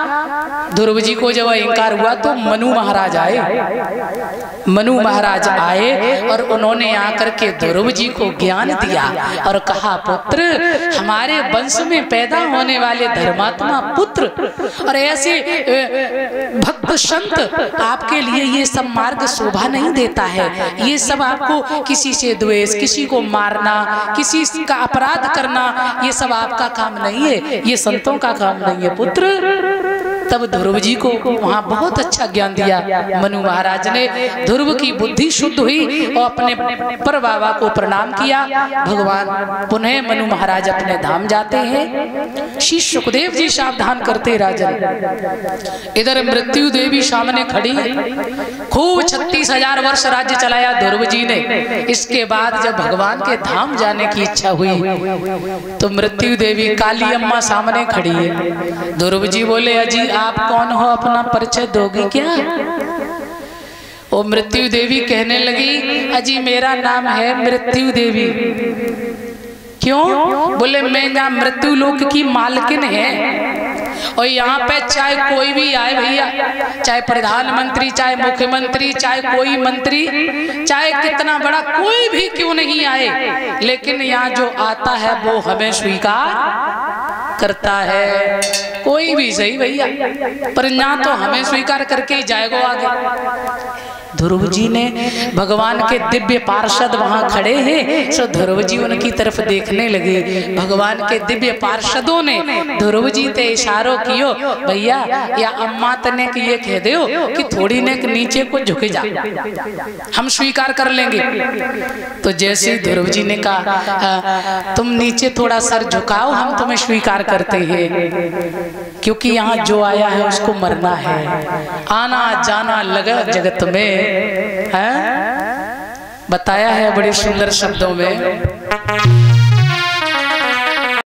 ध्रुव जी को जब इंकार हुआ तो मनु महाराज आए। मनु महाराज आए और उन्होंने आकर के ध्रुव जी को ज्ञान दिया और कहा, पुत्र, हमारे वंश में पैदा होने वाले धर्मात्मा पुत्र और ऐसे भक्त संत, आपके लिए ये सब मार्ग शोभा नहीं देता है। ये सब आपको किसी से द्वेष, किसी को मारना, किसी का अपराध करना, ये सब आपका काम नहीं है, ये संतों का काम नहीं है पुत्र। तब ध्रुव जी को वहाँ बहुत अच्छा ज्ञान दिया मनु महाराज ने। ध्रुव की बुद्धि शुद्ध हुई और अपने पर बाबा को प्रणाम किया। भगवान पुनः मनु महाराज अपने धाम जाते हैं। श्री सुखदेव जी सावधान करते राजन। इधर मृत्यु देवी सामने खड़ी, खूब 36,000 वर्ष राज्य चलाया ध्रुव जी ने। इसके बाद जब भगवान के धाम जाने की इच्छा हुई तो मृत्यु देवी काली अम्मा सामने खड़ी है। ध्रुव जी बोले, अजी आप कौन हो, अपना परिचय दोगी क्या? वो मृत्यु देवी कहने लगी, अजी मेरा नाम है मृत्यु देवी। क्यों? बोले, मैं यहाँ मृत्यु लोक की मालकिन है और यहाँ पे चाहे कोई भी आए भैया, चाहे प्रधानमंत्री, चाहे मुख्यमंत्री, चाहे कोई मंत्री, चाहे कितना बड़ा कोई भी क्यों नहीं आए, लेकिन यहाँ जो आता है वो हमें स्वीकार करता है। कोई भी सही भैया, पर यहाँ तो हमें स्वीकार करके ही जाएगा आगे। ध्रुव जी ने, भगवान के दिव्य पार्षद वहां खड़े हैं, सो ध्रुव जी उनकी तरफ देखने लगे। भगवान के दिव्य पार्षदों ने ध्रुव जी ते इशारों कियो, भैया या अम्मा तने कि ये कह दो कि थोड़ी ने नीचे को झुके जा, हम स्वीकार कर लेंगे। तो जैसे ध्रुव जी ने कहा, तुम नीचे थोड़ा सर झुकाओ, हम तुम्हें स्वीकार करते हैं, क्योंकि यहाँ जो आया है उसको मरना है। आना जाना लगा जगत में है, बताया है बड़े सुंदर शब्दों में।